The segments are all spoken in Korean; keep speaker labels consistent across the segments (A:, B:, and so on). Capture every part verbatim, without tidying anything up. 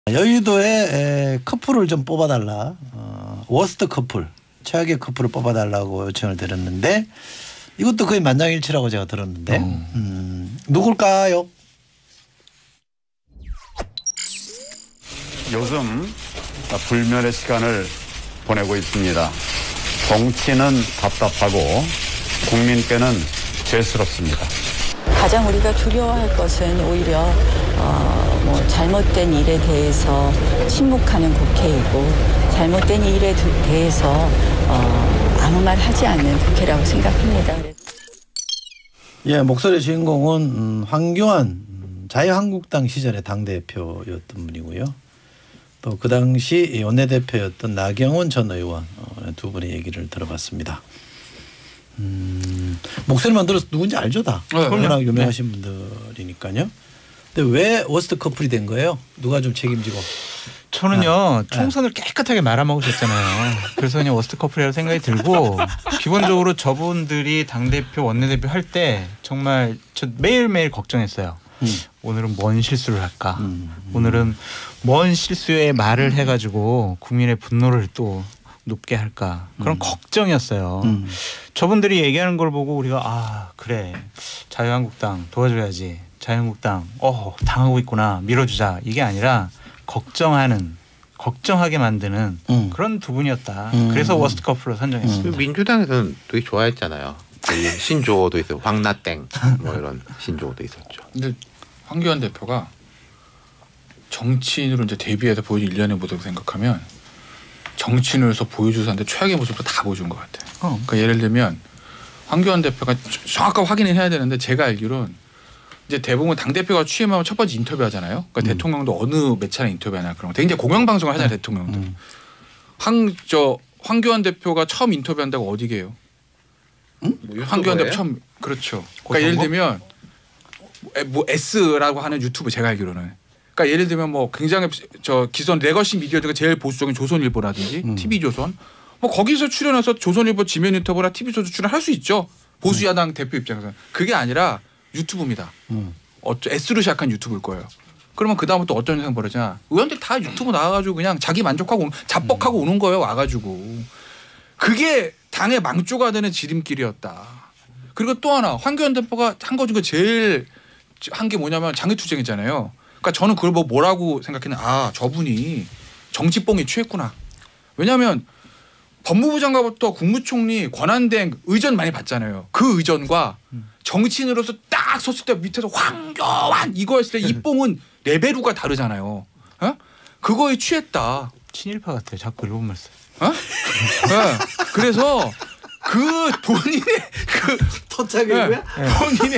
A: 여의도에 커플을 좀 뽑아달라. 어, 워스트 커플, 최악의 커플을 뽑아달라고 요청을 드렸는데 이것도 거의 만장일치라고 제가 들었는데 어. 음, 누굴까요?
B: 요즘 불멸의 시간을 보내고 있습니다. 정치는 답답하고 국민께는 죄스럽습니다.
C: 가장 우리가 두려워할 것은 오히려 어, 뭐 잘못된 일에 대해서 침묵하는 국회이고 잘못된 일에 대해서 어, 아무 말 하지 않는 국회라고 생각합니다.
A: 예, 목소리의 주인공은 음, 황교안 자유한국당 시절의 당대표였던 분이고요. 또 그 당시 원내대표였던 나경원 전 의원 두 분의 얘기를 들어봤습니다. 음, 목소리만 들어서 누군지 알죠 다.
D: 네,
A: 워낙
D: 네.
A: 유명하신 분들이니까요. 근데 왜 워스트 커플이 된 거예요? 누가 좀 책임지고?
D: 저는요
A: 아,
D: 총선을 네. 깨끗하게 말아먹으셨잖아요. 그래서 그냥 워스트 커플이라고 생각이 들고 기본적으로 저분들이 당대표 원내대표 할 때 정말 저 매일매일 걱정했어요. 음. 오늘은 뭔 실수를 할까? 음, 음. 오늘은 뭔 실수에 말을 해가지고 국민의 분노를 또 높게 할까? 그런 음. 걱정이었어요. 음. 저분들이 얘기하는 걸 보고 우리가 아 그래 자유한국당 도와줘야지. 자유한국당 어 당하고 있구나 밀어주자. 이게 아니라 걱정하는 걱정하게 만드는 음. 그런 두 분이었다. 음. 그래서 워스트 커플로 선정했습니다.
E: 음. 민주당에서는 되게 좋아했잖아요. 신조어도 있어요. 황나땡 뭐 이런 신조어도 있었죠.
F: 근데 황교안 대표가 정치인으로 이제 데뷔해서 보여준 일련의 모습을 생각하면 정치인으로서 보여주서한테 최악의 모습을 다 보여준 것 같아요. 어. 그러니까 예를 들면 황교안 대표가 정확하게 확인을 해야 되는데 제가 알기로는 이제 대부분 당 대표가 취임하면 첫 번째 인터뷰 하잖아요. 그러니까 음. 대통령도 어느 몇 차례 인터뷰하나 그런 거. 되게 이제 공영방송을 하잖아요. 네. 대통령도. 음. 황 저 황교안 대표가 처음 인터뷰한다고 어디게요?
E: 음? 뭐
F: 황교안 대표 처음 그렇죠. 그러니까 예를 들면 뭐 S라고 하는 유튜브 제가 알기로는. 그러니까 예를 들면 뭐 굉장히 저 기존 레거시 미디어들과 제일 보수적인 조선일보라든지 음. 티비조선 뭐 거기서 출연해서 조선일보 지면 인터뷰나 티비조선 출연할 수 있죠. 보수 야당 음. 대표 입장에서 그게 아니라 유튜브입니다. 음. 어쩌 S로 시작한 유튜브일 거예요. 그러면 그 다음부터 어떤 현상 벌어지냐? 의원들 다 유튜브 나와가지고 그냥 자기 만족하고 오는, 자뻑하고 음. 오는 거예요. 와가지고 그게 당의 망조가 되는 지름길이었다. 그리고 또 하나 황교안 대표가 한 거 중에 제일 한 게 뭐냐면 장외투쟁이잖아요. 그러니까 저는 그걸 뭐 뭐라고 생각했냐. 아 저분이 정치뽕에 취했구나. 왜냐하면 법무부 장관부터 국무총리 권한대행 의전 많이 받잖아요. 그 의전과 정치인으로서 딱 섰을 때 밑에서 황교안 이거 했을 때 이 뽕은 레벨우가 다르잖아요. 어? 그거에 취했다.
D: 친일파 같아요. 자꾸 일본 말 써요.
F: 어? 네. 그래서 그 본인의 그
A: 토착이고요.
F: 네. 본인의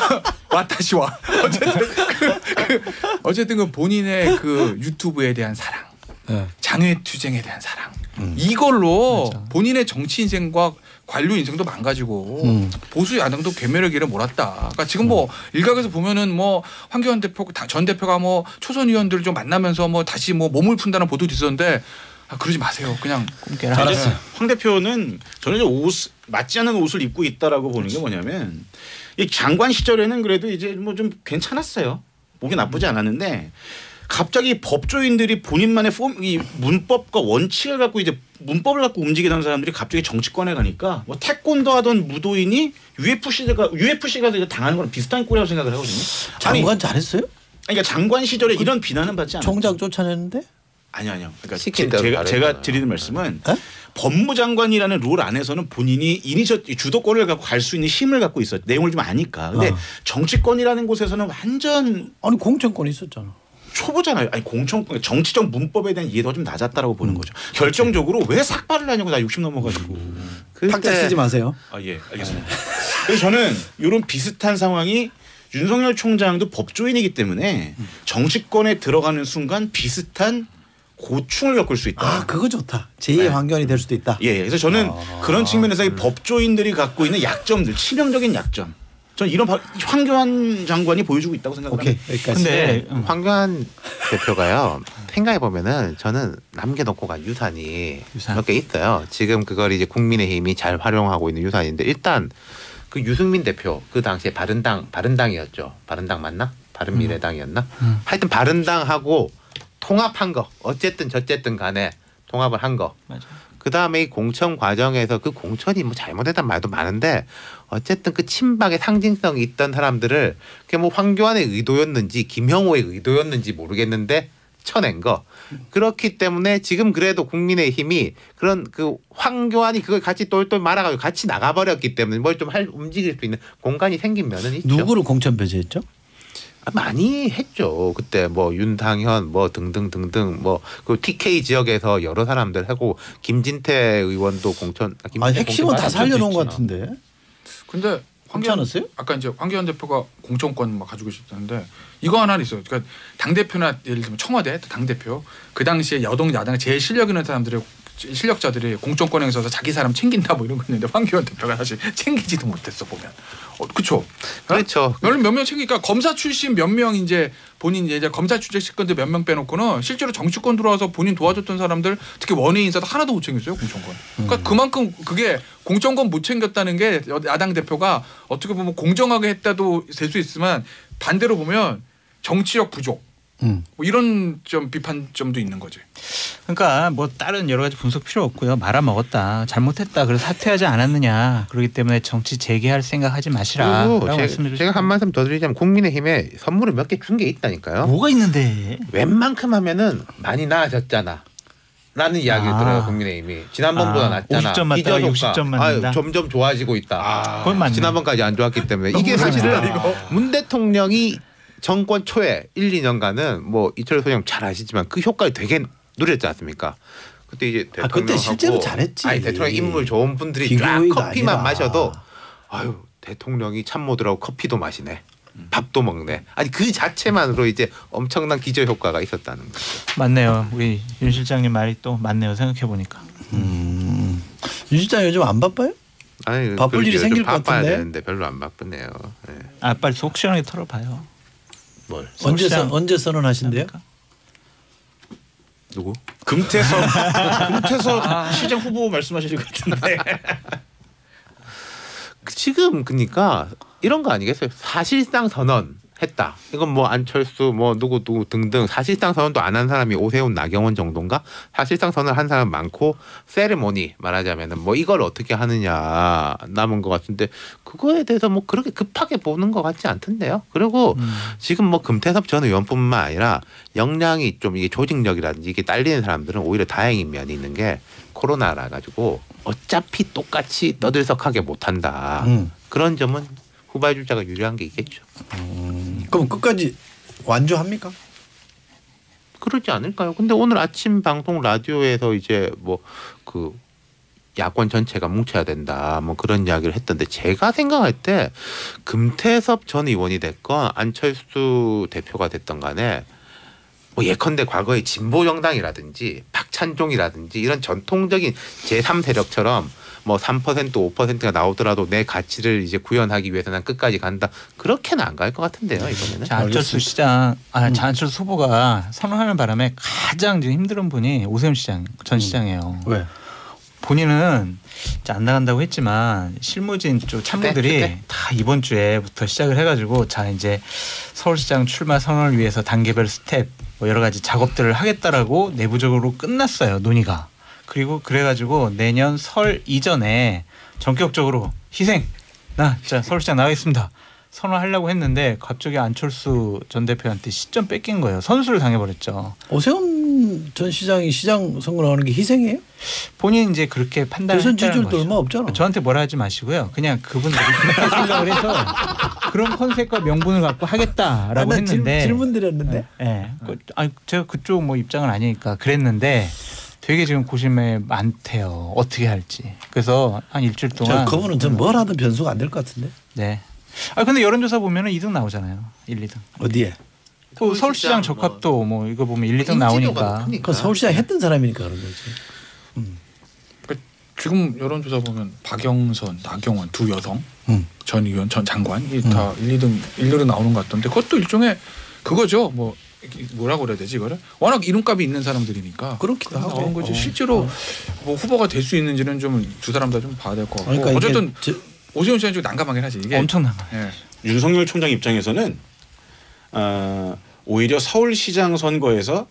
F: 와타시와 어쨌든 그, 그 어쨌든 그 본인의 그 유튜브에 대한 사랑, 네. 장외투쟁에 대한 사랑 음. 이걸로 맞아. 본인의 정치 인생과 관료 인생도 망가지고 음. 보수 야당도 괴멸의 길을 몰았다. 그러니까 지금 뭐 음. 일각에서 보면은 뭐 황교안 대표 전 대표가 뭐 초선 의원들을 좀 만나면서 뭐 다시 뭐 몸을 푼다는 보도도 있었는데. 아, 그러지 마세요. 그냥
D: 꿈깨라.
G: 알았어요. 황 대표는 저는 옷 맞지 않는 옷을 입고 있다라고 보는 게 뭐냐면 이 장관 시절에는 그래도 이제 뭐 좀 괜찮았어요. 보기 나쁘지 않았는데 갑자기 법조인들이 본인만의 폼, 이 문법과 원칙을 갖고 이제 문법을 갖고 움직이는 사람들이 갑자기 정치권에 가니까 뭐 태권도 하던 무도인이 유에프씨가 유에프씨가 당하는 거랑 비슷한 꼴이라고 생각을 하거든요.
A: 장관 아니, 잘했어요?
G: 그러니까 장관 시절에 그 이런 비난은 받지 않았죠.
A: 총장 쫓아내는데?
G: 아니요, 아니요. 그러니까 제가, 제가 드리는 말씀은 에? 법무장관이라는 룰 안에서는 본인이 이니셔 주도권을 갖고 갈 수 있는 힘을 갖고 있어요. 내용을 좀 아니까. 근데 어. 정치권이라는 곳에서는 완전
A: 아니 공천권이 있었잖아.
G: 초보잖아요. 아니 공천권 정치적 문법에 대한 이해도가 좀 낮았다라고 보는 음. 거죠. 결정적으로 왜 삭발을 하냐고 나 육십 넘어가지고.
A: 음. 탁자 쓰지 마세요.
G: 아 예, 알겠습니다. 네. 그래서 저는 이런 비슷한 상황이 윤석열 총장도 법조인이기 때문에 음. 정치권에 들어가는 순간 비슷한 고충을 겪을 수 있다.
A: 아, 그거 좋다. 제이의 네. 황교안이 될 수도 있다.
G: 예, 그래서 저는 아, 그런 측면에서 음. 법조인들이 갖고 있는 약점들, 치명적인 약점. 저는 이런 황교안 장관이 보여주고 있다고 생각합니다.
A: 오케이, 여기까지. 근데
E: 음. 황교안 대표가요. 생각해 보면은 저는 남겨놓고 간 유산이 유산. 몇 개 있어요. 지금 그걸 이제 국민의힘이 잘 활용하고 있는 유산인데 일단 그 유승민 대표 그 당시에 바른당 바른당이었죠. 바른당 맞나? 바른미래당이었나? 음. 음. 하여튼 바른당하고 통합한 거 어쨌든 저쨌든 간에 통합을 한 거.
D: 맞아.
E: 그 다음에 이 공천 과정에서 그 공천이 뭐 잘못했단 말도 많은데 어쨌든 그 친박의 상징성이 있던 사람들을 그게 뭐 황교안의 의도였는지 김형호의 의도였는지 모르겠는데 쳐낸 거. 그렇기 때문에 지금 그래도 국민의힘이 그런 그 황교안이 그걸 같이 똘똘 말아가지고 같이 나가버렸기 때문에 뭘 좀 할 움직일 수 있는 공간이 생긴 면은 있죠.
A: 누구를 공천 배제했죠?
E: 아, 많이 했죠. 그때 뭐 윤상현 뭐 등등 등등 뭐 그 티케이 지역에서 여러 사람들 하고 김진태 의원도 공천. 아, 김진태
A: 아 핵심은 다 살려놓은 것
E: 있지만.
A: 같은데.
F: 근데
A: 그렇지 않았어요?
F: 아까 이제 황교안 대표가 공천권 막 가지고 있었는데 이거 하나 있어요. 그러니까 당 대표나 예를 들면 청와대 당 대표 그 당시에 여동 야당 제일 실력 있는 사람들의 실력자들이 공천권에 있어서 자기 사람 챙긴다 뭐 이런 거 있는데 황교안 대표가 사실 챙기지도 못했어 보면. 어, 그렇죠.
E: 그렇죠.
F: 너는 몇 명 챙기니까 검사 출신 몇 명 이제 본인 이제 검사 출신권들 몇 명 빼놓고는 실제로 정치권 들어와서 본인 도와줬던 사람들 특히 원외 인사도 하나도 못 챙겼어요 공천권. 그러니까
A: 음.
F: 그만큼 그게 공천권 못 챙겼다는 게 야당 대표가 어떻게 보면 공정하게 했다도 될 수 있지만 반대로 보면 정치력 부족.
A: 음.
F: 뭐 이런 좀 비판점도 있는 거지.
D: 그러니까 뭐 다른 여러 가지 분석 필요 없고요. 말아먹었다. 잘못했다. 그래서 사퇴하지 않았느냐. 그렇기 때문에 정치 재개할 생각하지 마시라라고 말씀드리고
E: 제가 한 말씀 더 드리자면 국민의힘에 선물을 몇 개 준 게 있다니까요.
D: 뭐가 있는데?
E: 웬만큼 하면은 많이 나아졌잖아. 라는 이야기를
D: 아.
E: 들어요 국민의힘이. 지난번보다
D: 아,
E: 낫잖아.
D: 오십 점 맞다가
E: 기저 효과.
D: 육십 점 맞는다.
E: 아유, 점점 좋아지고 있다.
F: 아,
D: 그건 맞네.
E: 지난번까지 안 좋았기 때문에 이게 사실은 문 대통령이 정권 초에 일, 이 년간은 뭐 이철 소장 잘 아시지만 그 효과를 되게 누렸지 않습니까? 그때 이제
A: 아,
E: 대통령하고
A: 그때 실제로 잘했지.
E: 아니 대통령 인물 좋은 분들이 쫙
A: 비교가
E: 커피만
A: 아니라.
E: 마셔도 아유 대통령이 참모들하고 커피도 마시네. 밥도 먹네. 아니 그 자체만으로 이제 엄청난 기저 효과가 있었다는 거죠.
D: 맞네요. 우리 윤 실장님 말이 또 맞네요. 생각해 보니까.
A: 음. 윤 실장 요즘 안 바빠요?
E: 아니
A: 바쁠 일이
E: 요즘
A: 생길 것
E: 바빠야
A: 같은데?
E: 되는데 별로 안 바쁘네요. 네.
D: 아 빨리 속 시원하게 털어봐요.
E: 뭘?
A: 언제 선
D: 서울시장
A: 언제 선언하신대요?
E: 누구?
G: 금태섭 금태섭 시장 후보 말씀하실 것 같은데.
E: 지금 그러니까 이런 거 아니겠어요? 사실상 선언했다. 이건 뭐 안철수 뭐 누구 누구 등등 사실상 선언도 안 한 사람이 오세훈 나경원 정도인가? 사실상 선언을 한 사람 많고 세레모니 말하자면은 뭐 이걸 어떻게 하느냐 남은 것 같은데 그거에 대해서 뭐 그렇게 급하게 보는 것 같지 않던데요. 그리고
D: 음.
E: 지금 뭐 금태섭 전 의원뿐만 아니라 역량이 좀 이게 조직력이라든지 이게 딸리는 사람들은 오히려 다행인 면이 있는 게 코로나라 가지고 어차피 똑같이 떠들썩하게 못한다.
A: 음.
E: 그런 점은 후발주자가 유리한 게 있겠죠.
A: 음. 그럼 끝까지 완주합니까?
E: 그러지 않을까요? 근데 오늘 아침 방송 라디오에서 이제 뭐 그 야권 전체가 뭉쳐야 된다 뭐 그런 이야기를 했던데 제가 생각할 때 금태섭 전 의원이 됐건 안철수 대표가 됐던 간에 뭐 예컨대 과거의 진보 정당이라든지 박찬종이라든지 이런 전통적인 제삼 세력처럼 뭐 삼 퍼센트 오 퍼센트가 나오더라도 내 가치를 이제 구현하기 위해서 난 끝까지 간다. 그렇게는 안 갈 것 같은데요, 이번에는.
D: 자, 안철수 시장, 아, 음. 안철수 후보가 선언하는 바람에 가장 지금 힘든 분이 오세훈 시장 전 시장이에요.
A: 왜?
D: 본인은 이제 안 나간다고 했지만 실무진 쪽 참모들이
E: 네, 네.
D: 다 이번 주에부터 시작을 해가지고 자 이제 서울시장 출마 선언을 위해서 단계별 스텝 뭐 여러 가지 작업들을 하겠다라고 내부적으로 끝났어요 논의가. 그리고 그래가지고 내년 설 이전에 전격적으로 희생 나 자 서울시장 나가겠습니다 선언하려고 했는데 갑자기 안철수 전 대표한테 시점 뺏긴 거예요. 선수를 당해버렸죠.
A: 오세훈 전 시장이 시장 선거 나오는 게 희생이에요?
D: 본인 이제 그렇게 판단을
A: 대선
D: 했다는
A: 지지율도
D: 거죠.
A: 얼마 없잖아.
D: 저한테 뭐라 하지 마시고요. 그냥 그분들이 그렇게 생각을 해서 그런 컨셉과 명분을 갖고 하겠다라고
A: 아,
D: 했는데
A: 질문 드렸는데.
D: 예. 네. 그, 아니 제가 그쪽 뭐 입장은 아니니까 그랬는데 되게 지금 고심에 많대요. 어떻게 할지. 그래서 한 일주일 동안
A: 저 그분은 전 뭘 하든 변수가 안 될 것 같은데.
D: 네. 아 근데 여론조사 보면은 이 등 나오잖아요. 일, 이 등.
A: 어디에?
D: 또 서울시장 적합도 뭐 이거 보면 일, 이 등 나오니까.
A: 그 서울시장 했던 사람이니까 그런 거지.
F: 음. 그러니까 지금 여론조사 보면 박영선, 나경원 두 여성,
A: 음.
F: 전 의원, 전 장관 이게 다 일, 이 등, 일, 이 등 나오는 것 같던데 그것도 일종의 그거죠. 뭐 뭐라고 그래야 되지 이거를? 워낙 이름값이 있는 사람들이니까
A: 그렇기도 하고.
F: 나오는 거지.
A: 어.
F: 실제로 뭐 후보가 될 수 있는지는 좀 두 사람 다 좀 봐야 될 것 같고.
A: 그러니까
F: 어쨌든
A: 저,
F: 오세훈 씨는 좀 난감하긴 하지 이게.
D: 엄청 난감.
F: 예.
G: 윤석열 총장 입장에서는 어, 오히려 서울시장 선거에서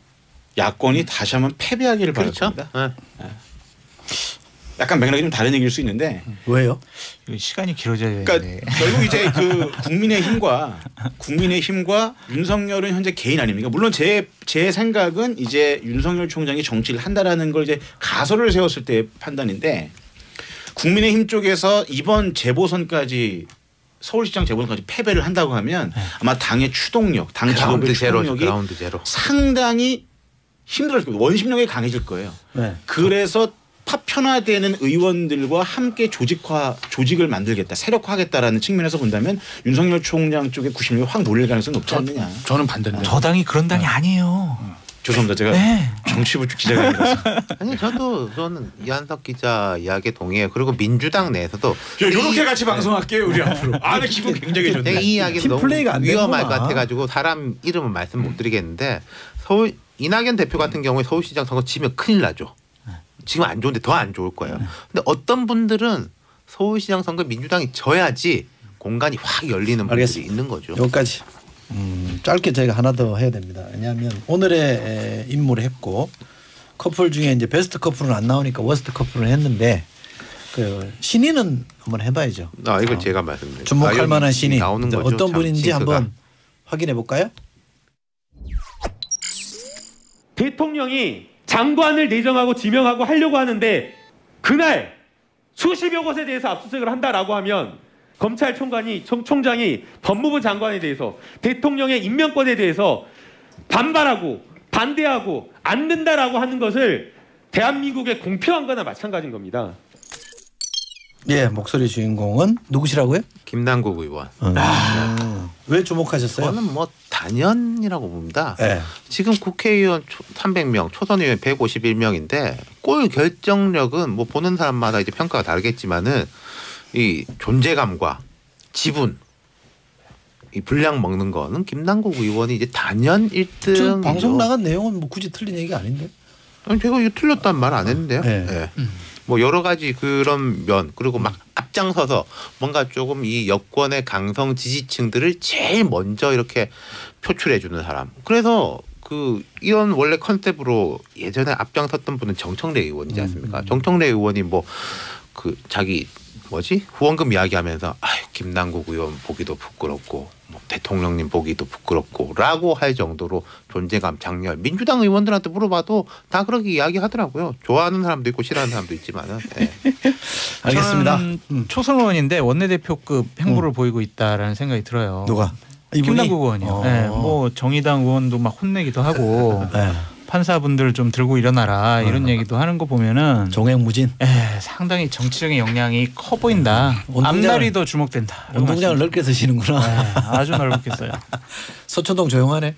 G: 야권이 다시 한번 패배하기를
E: 그렇죠.
G: 바랍니다. 네. 약간 맥락이 좀 다른 얘기일 수 있는데
A: 왜요?
D: 시간이 길어져야 되는데.
G: 그러니까 결국 이제 그 국민의힘과 국민의힘과 윤석열은 현재 개인 아닙니까? 물론 제 제 생각은 이제 윤석열 총장이 정치를 한다라는 걸 이제 가설을 세웠을 때 판단인데 국민의힘 쪽에서 이번 재보선까지 서울시장 재보선까지 패배를 한다고 하면 아마 당의 추동력, 당 지도부의 추동력이
E: 그라운드 제로.
G: 상당히 힘들어질 거예요. 원심력이 강해질 거예요.
A: 네.
G: 그래서 파편화되는 의원들과 함께 조직화 조직을 만들겠다, 세력화하겠다라는 측면에서 본다면 윤석열 총장 쪽에 구심력이 확 몰릴 가능성이 높지 않느냐.
F: 저는 반대입니다.
D: 저 당이 그런 당이 아니에요.
G: 죄송합니다. 제가
D: 네.
G: 정치부 기자가라서.
E: 아니 저도 저는 이한석 기자 이야기에 동의해요. 그리고 민주당 내에서도
G: 이렇게 같이 방송할게요 우리 앞으로. 아, 나 기분 굉장히 좋네.
E: 내가 이 이야기는
A: 팀
E: 너무
A: 플레이가 안
E: 위험할 것
A: 되는구나.
E: 같아가지고 사람 이름은 말씀 못 드리겠는데 서울 이낙연 대표 같은 경우에 서울시장 선거 지면 큰일 나죠. 지금 안 좋은데 더 안 좋을 거예요. 근데 어떤 분들은 서울시장 선거 민주당이 져야지 공간이 확 열리는 분들이
A: 알겠습니다.
E: 있는 거죠.
A: 여기까지. 음, 짧게 저희가 하나 더 해야 됩니다. 왜냐하면 오늘의 임무를 했고 커플 중에 이제 베스트 커플은 안 나오니까 워스트 커플을 했는데 그 신인은 한번 해봐야죠.
E: 아 이걸
A: 어.
E: 제가 말씀드릴게요.
A: 주목할
E: 아,
A: 만한 신인
E: 나오는 거죠.
A: 어떤
E: 참,
A: 분인지
E: 징크가.
A: 한번 확인해 볼까요?
H: 대통령이 장관을 내정하고 지명하고 하려고 하는데 그날 수십여 곳에 대해서 압수수색을 한다라고 하면 검찰총장이 총, 총장이 법무부 장관에 대해서 대통령의 임명권에 대해서 반발하고 반대하고 안 된다라고 하는 것을 대한민국의 공표한 거나 마찬가지인 겁니다.
A: 예, 목소리 주인공은 누구시라고요?
E: 김남국 의원.
A: 음. 아. 왜 주목하셨어요?
E: 저는 뭐 단연이라고 봅니다.
A: 네.
E: 지금 국회의원 삼백 명, 초선 의원 백오십일 명인데 골 결정력은 뭐 보는 사람마다 이제 평가가 다르겠지만은 이 존재감과 지분, 이 분량 먹는 거는 김남국 의원이 이제 단연 일 등.
A: 저 방송 나간 내용은 뭐 굳이 틀린 얘기 아닌데.
E: 아니 제가 이거 틀렸단 말 안 했는데요.
A: 네.
E: 네. 뭐 여러 가지 그런 면 그리고 막 앞장서서 뭔가 조금 이 여권의 강성 지지층들을 제일 먼저 이렇게 표출해 주는 사람. 그래서 그 이런 원래 컨셉으로 예전에 앞장섰던 분은 정청래 의원이지 않습니까? 음. 정청래 의원이 뭐 그 자기 뭐지 후원금 이야기하면서 아유 김남국 의원 보기도 부끄럽고 뭐 대통령님 보기도 부끄럽고라고 할 정도로 존재감 장렬. 민주당 의원들한테 물어봐도 다 그렇게 이야기하더라고요. 좋아하는 사람도 있고 싫어하는 사람도 있지만은. 네.
A: 알겠습니다.
D: 저는 초선 의원인데 원내대표급 행보를 음. 보이고 있다라는 생각이 들어요.
A: 누가? 이분이?
D: 김남국 의원이요.
A: 어.
D: 네, 뭐 정의당 의원도 막 혼내기도 하고
A: 네.
D: 판사분들 좀 들고 일어나라 이런 어. 얘기도 하는 거 보면은
A: 종횡무진.
D: 에, 상당히 정치적인 역량이 커 보인다. 음. 앞날이 더 주목된다.
A: 운동장을 넓게 쓰시는구나.
D: 네, 아주 넓게 써요.
A: 서초동 조용하네.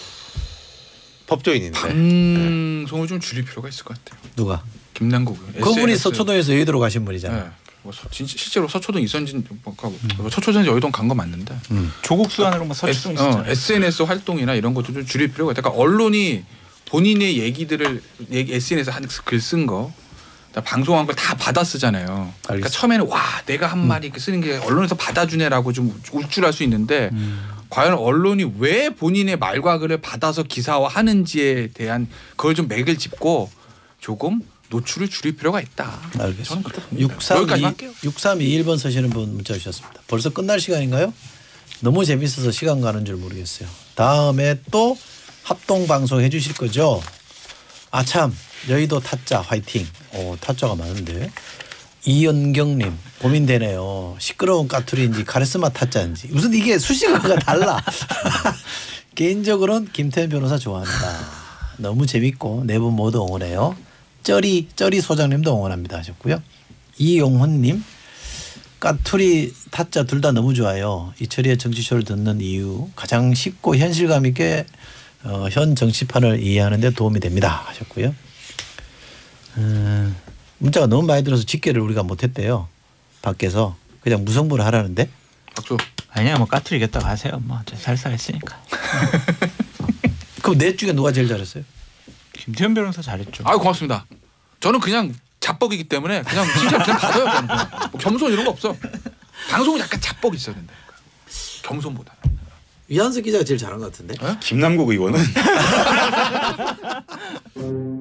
E: 법조인인데.
F: 방송을 좀 줄일 필요가 있을 것 같아요.
A: 누가?
F: 김남국 의원.
A: 그분이 서초동에서 여의도로 가신 분이잖아요.
F: 네. 뭐 서, 진짜 실제로 서초동 이선진 음. 서초동 여의도 간 거 맞는데
D: 음. 조국 수안으로 뭐 서초동
F: 있었잖아요. 어, 에스엔에스 활동이나 이런 것도 좀 줄일 필요가 있다. 그러니까 언론이 본인의 얘기들을 에스엔에스에 한 글 쓴 거 방송한 걸 다 받아 쓰잖아요. 그러니까 처음에는 와 내가 한 말이 음. 쓰는 게 언론에서 받아주네라고 좀 울줄할 수 있는데 음. 과연 언론이 왜 본인의 말과 글을 받아서 기사화하는지에 대한 그걸 좀 맥을 짚고 조금 노출을 줄일 필요가 있다.
A: 알겠습니다. 육삼이일 번 쓰시는 분 문자 주셨습니다. 벌써 끝날 시간인가요? 너무 재밌어서 시간 가는 줄 모르겠어요. 다음에 또 합동 방송 해주실 거죠? 아참 여의도 타짜 화이팅. 오, 타짜가 많은데. 이연경님 고민되네요. 시끄러운 까투리인지 카리스마 타짜인지 무슨 이게 수식어가 달라. 개인적으로는 김태현 변호사 좋아한다. 너무 재밌고 네 분 모두 응원해요. 쩌리 쩌리 소장님도 응원합니다 하셨고요. 이용훈님 까투리 타짜 둘 다 너무 좋아요. 이철이의 정치쇼를 듣는 이유 가장 쉽고 현실감 있게 어, 현 정치판을 이해하는 데 도움이 됩니다 하셨고요. 음, 문자가 너무 많이 들어서 집계를 우리가 못했대요. 밖에서 그냥 무성부를 하라는데.
F: 박수.
D: 아니야 뭐 까투리겠다고 하세요. 뭐 살살했으니까.
A: 그럼 넷 중에 누가 제일 잘했어요?
D: 김태현 변호사 잘했죠.
F: 아 고맙습니다. 저는 그냥 잡벅이기 때문에 그냥 진짜 그냥 받아요. 저는 그냥. 뭐 겸손 이런 거 없어. 방송은 약간 잡벅 있어야 된다. 겸손보다.
A: 이한석 기자가 제일 잘한 것 같은데.
G: 김남국 의원은